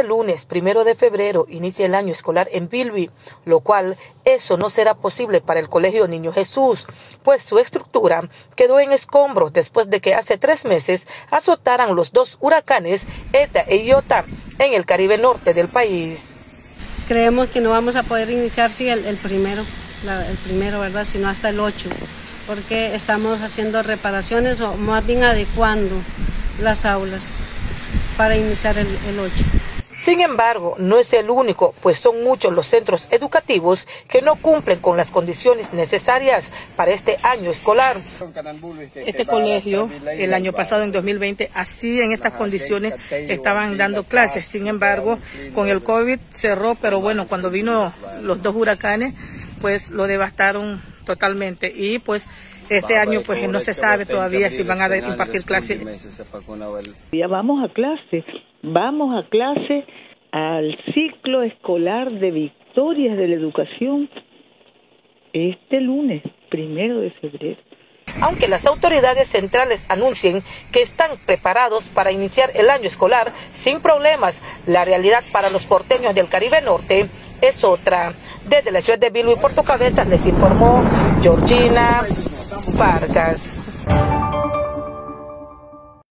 lunes 1 de febrero inicia el año escolar en Bilwi, lo cual eso no será posible para el Colegio Niño Jesús, pues su estructura quedó en escombros después de que hace 3 meses azotaran los 2 huracanes Eta e Iota en el Caribe norte del país. Creemos que no vamos a poder iniciar el primero, ¿verdad?, sino hasta el 8, porque estamos haciendo reparaciones o más bien adecuando las aulas para iniciar el 8. Sin embargo, no es el único, pues son muchos los centros educativos que no cumplen con las condiciones necesarias para este año escolar. Este colegio, el año pasado, en 2020, así en estas condiciones estaban dando clases. Sin embargo, con el COVID cerró, pero bueno, cuando vino los 2 huracanes, pues lo devastaron totalmente. Y pues este año pues no se sabe todavía si van a impartir clases. Ya vamos a clase al ciclo escolar de Victorias de la Educación este lunes 1 de febrero. Aunque las autoridades centrales anuncien que están preparados para iniciar el año escolar sin problemas, la realidad para los porteños del Caribe Norte es otra. Desde la ciudad de Bilwi, Puerto Cabezas, les informó Georgina Vargas.